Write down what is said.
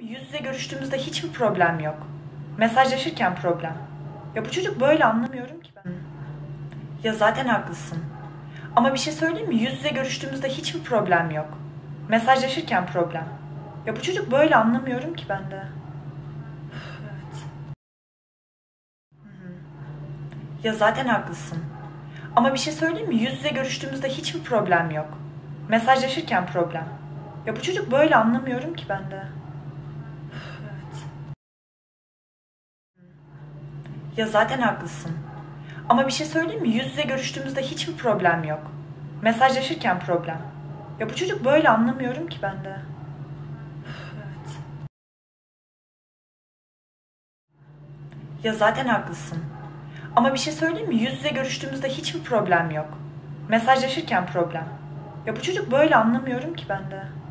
Yüz yüze görüştüğümüzde hiç mi problem yok? Mesajlaşırken problem. Ya bu çocuk böyle, anlamıyorum ki ben. Ya zaten haklısın. Ama bir şey söyleyeyim mi? Yüz yüze görüştüğümüzde hiç mi problem yok? Mesajlaşırken problem. Ya bu çocuk böyle, anlamıyorum ki ben de. Evet. Ya zaten haklısın. Ama bir şey söyleyeyim mi? Yüz yüze görüştüğümüzde hiç mi problem yok? Mesajlaşırken problem. Ya bu çocuk böyle, anlamıyorum ki ben de. Evet. Ya zaten haklısın. Ama bir şey söyleyeyim mi? Yüz yüze görüştüğümüzde hiç mi problem yok? Mesajlaşırken problem. Ya bu çocuk böyle, anlamıyorum ki ben de. Evet. Ya zaten haklısın. Ama bir şey söyleyeyim mi? Yüz yüze görüştüğümüzde hiç mi problem yok? Mesajlaşırken problem. Ya bu çocuk böyle, anlamıyorum ki ben de.